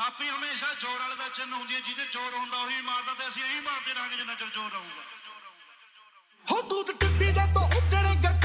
ਥਾਪੀ ਹਮੇਸ਼ਾ ਜ਼ੋਰ ਵਾਲੇ ਦਾ ਚਿੰਨ੍ਹ ਹੁੰਦੀ ਹੈ, ਜਿਹਦੇ ਜ਼ੋਰ ਹੁੰਦਾ ਉਹੀ ਮਾਰਦਾ, ਤੇ ਅਸੀਂ ਇਹੀ ਮਾਰਦੇ ਰਹਾਂਗੇ ਜਿੰਨਾ ਚਿਰ ਜ਼ੋਰ ਰਹੂਗਾ। ਹੋ ਤੂੰ ਟਿੱਪੀ ਦਾ ਤੋਂ ਉੱਡਣੇਗਾ